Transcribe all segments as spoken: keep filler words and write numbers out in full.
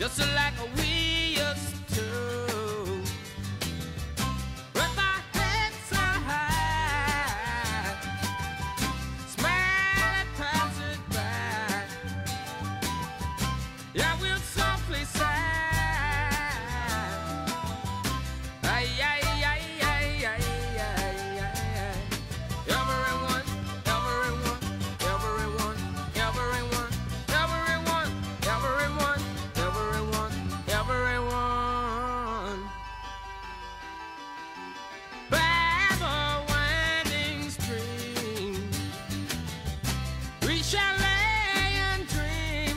just like we used to. With our heads so high, smile and pass it by. Yeah, we'll softly sigh. Ay, ay, ay, ay, ay, ay, ay. Everyone, everyone, everyone, everyone, everyone, everyone, everyone, everyone. By the winding stream, we shall lay and dream.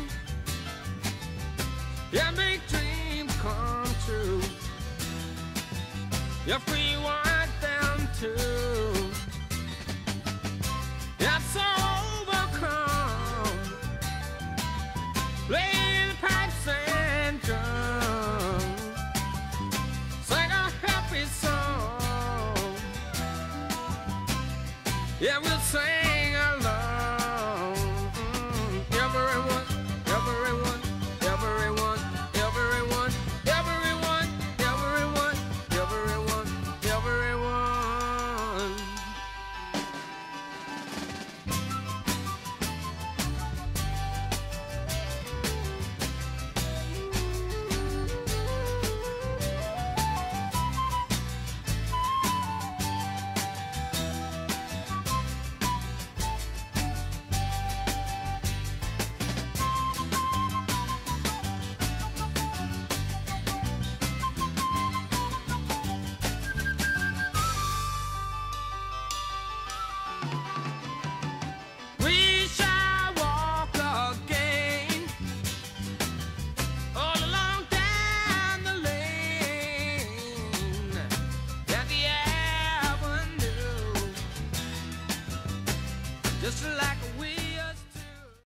Yeah, make dreams come true. If we want them to, let's overcome. Play the pipes and drums, sing a happy song. Yeah, we'll sing along. Mm, Everyone, everyone, everyone, everyone, everyone, everyone, everyone, everyone.